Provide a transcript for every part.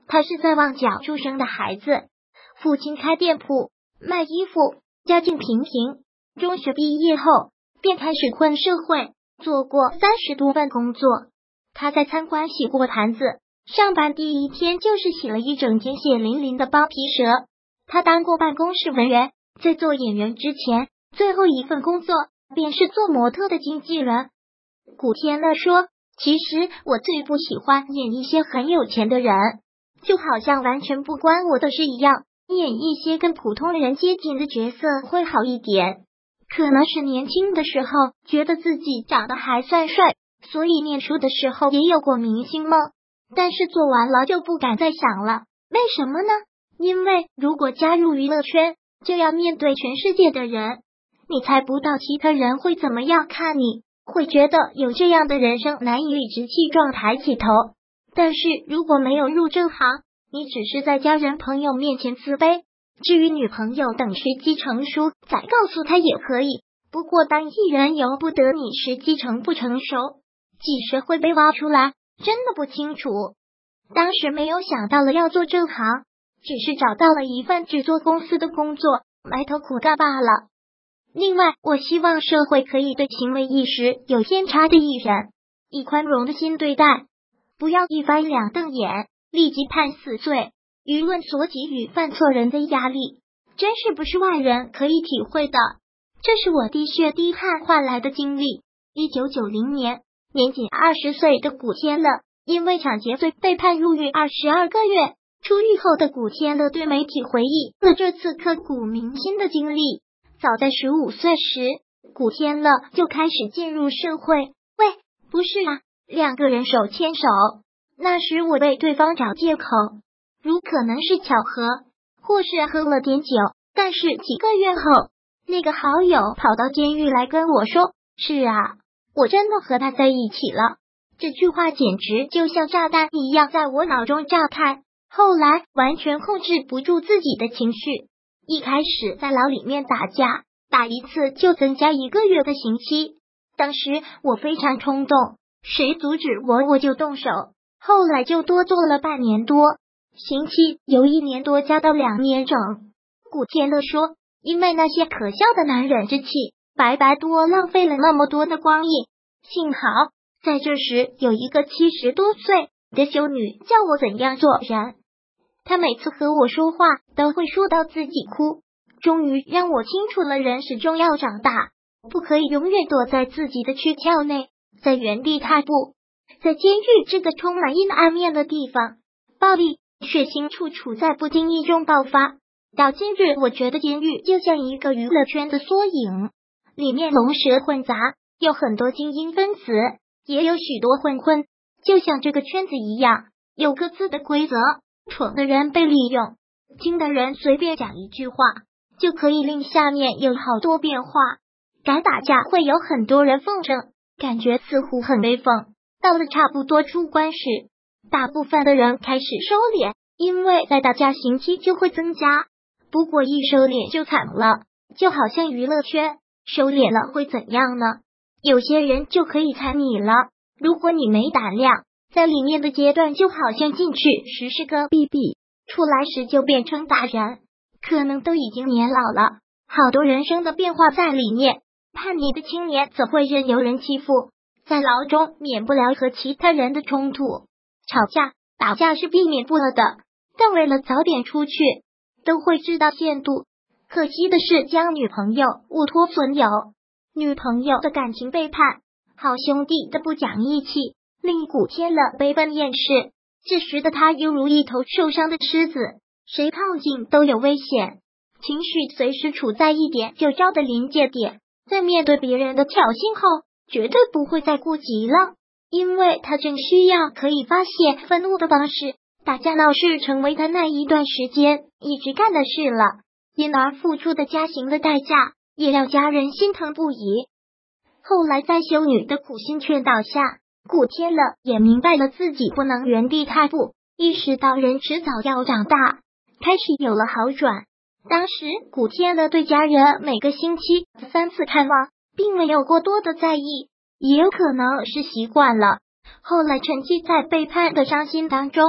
他是在旺角出生的孩子，父亲开店铺卖衣服，家境平平。中学毕业后便开始混社会，做过30多份工作。他在餐馆洗过盘子，上班第一天就是洗了一整天血淋淋的包皮蛇。他当过办公室文员，在做演员之前，最后一份工作便是做模特的经纪人。古天乐说，其实我最不喜欢演一些很有钱的人，就好像完全不关我的事一样，演一些跟普通人接近的角色会好一点。可能是年轻的时候觉得自己长得还算帅，所以念书的时候也有过明星梦，但是做完了就不敢再想了。为什么呢？因为如果加入娱乐圈，就要面对全世界的人，你猜不到其他人会怎么样看你，会觉得有这样的人生难以理直气壮抬起头。但是如果没有入这行，你只是在家人朋友面前自卑，至于女朋友等时机成熟再告诉她也可以，不过当艺人由不得你时机成不成熟，几时会被挖出来真的不清楚。当时没有想到了要做这行，只是找到了一份制作公司的工作，埋头苦干罢了。另外，我希望社会可以对行为意识有偏差的艺人以宽容的心对待，不要一翻两瞪眼，立即判死罪。舆论所给予犯错人的压力，真是不是外人可以体会的。这是我滴血滴汗换来的经历。1990年，年仅20岁的古天乐因为抢劫罪被判入狱22个月。出狱后的古天乐对媒体回忆了这次刻骨铭心的经历。早在15岁时，古天乐就开始进入社会。喂，不是啊，2个人手牵手。那时我为对方找借口，如可能是巧合，或是喝了点酒。但是几个月后，那个好友跑到监狱来跟我说，是啊，我真的和他在一起了。这句话简直就像炸弹一样在我脑中炸开。后来完全控制不住自己的情绪，一开始在牢里面打架，打一次就增加1个月的刑期。当时我非常冲动，谁阻止我就动手。后来就多做了半年多，刑期由1年多加到2年整。古天乐说，因为那些可笑的男人之气，白白多浪费了那么多的光阴。幸好在这时有一个70多岁的修女教我怎样做人。她每次和我说话都会说到自己哭，终于让我清楚了人始终要长大，不可以永远躲在自己的躯壳内，在原地踏步。在监狱这个充满阴暗面的地方，暴力血腥处在不经意中爆发。到今日，我觉得监狱就像一个娱乐圈的缩影，里面龙蛇混杂，有很多精英分子，也有许多混混，就像这个圈子一样，有各自的规则。蠢的人被利用，精的人随便讲一句话，就可以令下面有好多变化。敢打架会有很多人奉承，感觉似乎很威风。到了差不多出关时，大部分的人开始收敛，因为再打架刑期就会增加。不过一收敛就惨了，就好像娱乐圈收敛了会怎样呢？有些人就可以踩你了，如果你没胆量，在里面的阶段就好像进去时是个 BB， 出来时就变成大人，可能都已经年老了，好多人生的变化在里面。叛逆的青年怎会任由人欺负？在牢中免不了和其他人的冲突，吵架打架是避免不了的，但为了早点出去，都会知道限度。可惜的是，将女朋友误托损友，女朋友的感情背叛，好兄弟的不讲义气，令古天乐悲愤厌世。这时的他犹如一头受伤的狮子，谁靠近都有危险，情绪随时处在一点就着的临界点。在面对别人的挑衅后，绝对不会再顾及了，因为他正需要可以发泄愤怒的方式。打架闹事成为他那一段时间一直干的事了，因而付出的加刑的代价也让家人心疼不已。后来在修女的苦心劝导下，古天乐也明白了自己不能原地踏步，意识到人迟早要长大，开始有了好转。当时古天乐对家人每个星期3次看望，并没有过多的在意，也有可能是习惯了。后来沉寂在背叛的伤心当中，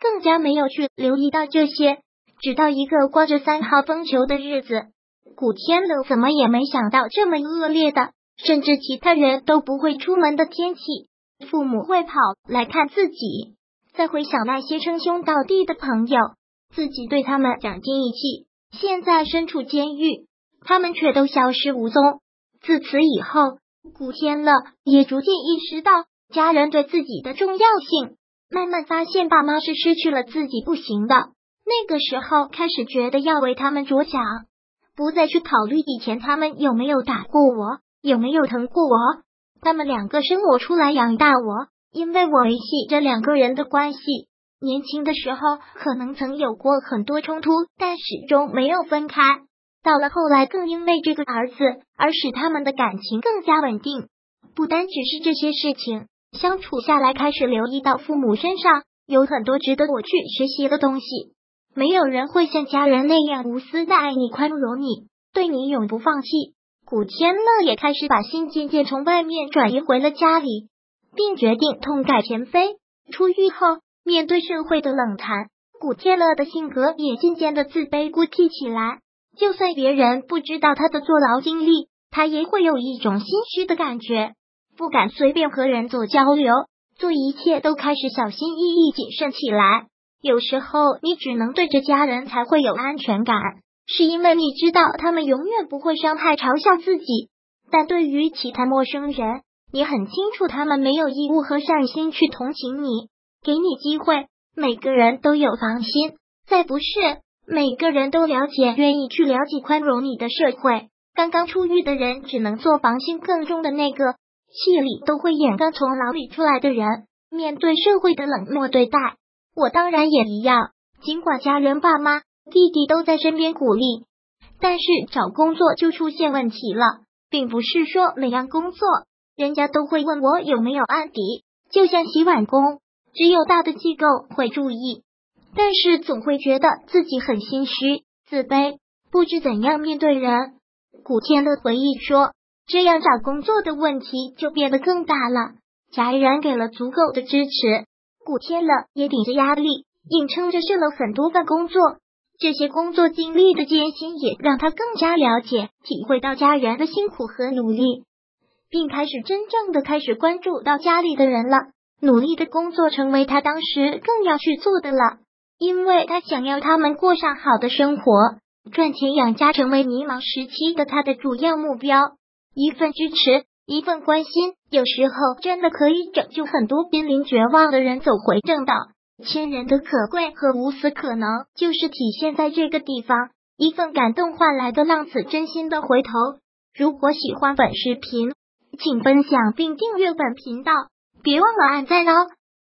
更加没有去留意到这些。直到一个刮着3号风球的日子，古天乐怎么也没想到这么恶劣的，甚至其他人都不会出门的天气，父母会跑来看自己。再回想那些称兄道弟的朋友，自己对他们讲义气，现在身处监狱，他们却都消失无踪。自此以后，古天乐也逐渐意识到家人对自己的重要性，慢慢发现爸妈是失去了自己不行的。那个时候开始觉得要为他们着想，不再去考虑以前他们有没有打过我，有没有疼过我。他们2个生我出来养大我，因为我维系这2个人的关系。年轻的时候可能曾有过很多冲突，但始终没有分开。到了后来更因为这个儿子而使他们的感情更加稳定。不单只是这些事情，相处下来开始留意到父母身上有很多值得我去学习的东西。没有人会像家人那样无私的爱你、宽容你，对你永不放弃。古天乐也开始把心渐渐从外面转移回了家里，并决定痛改前非。出狱后，面对社会的冷淡，古天乐的性格也渐渐的自卑孤僻起来。就算别人不知道他的坐牢经历，他也会有一种心虚的感觉，不敢随便和人做交流，做一切都开始小心翼翼、谨慎起来。有时候你只能对着家人才会有安全感，是因为你知道他们永远不会伤害、嘲笑自己。但对于其他陌生人，你很清楚他们没有义务和善心去同情你，给你机会。每个人都有防心，再不是每个人都了解、愿意去了解、宽容你的社会。刚刚出狱的人只能做防心更重的那个，戏里都会演刚从牢里出来的人，面对社会的冷漠对待。我当然也一样，尽管家人、爸妈、弟弟都在身边鼓励，但是找工作就出现问题了。并不是说每样工作人家都会问我有没有案底，就像洗碗工，只有大的机构会注意，但是总会觉得自己很心虚、自卑，不知怎样面对人。古天乐回忆说，这样找工作的问题就变得更大了。家人给了足够的支持，古天乐也顶着压力，硬撑着试了很多份工作。这些工作经历的艰辛也让他更加了解、体会到家人的辛苦和努力，并开始真正的关注到家里的人了。努力的工作成为他当时更要去做的了，因为他想要他们过上好的生活，赚钱养家成为迷茫时期的他的主要目标。一份支持，一份关心，有时候真的可以拯救很多濒临绝望的人走回正道。亲人的可贵和无私可能就是体现在这个地方，一份感动换来的浪子真心的回头。如果喜欢本视频，请分享并订阅本频道，别忘了按赞哦。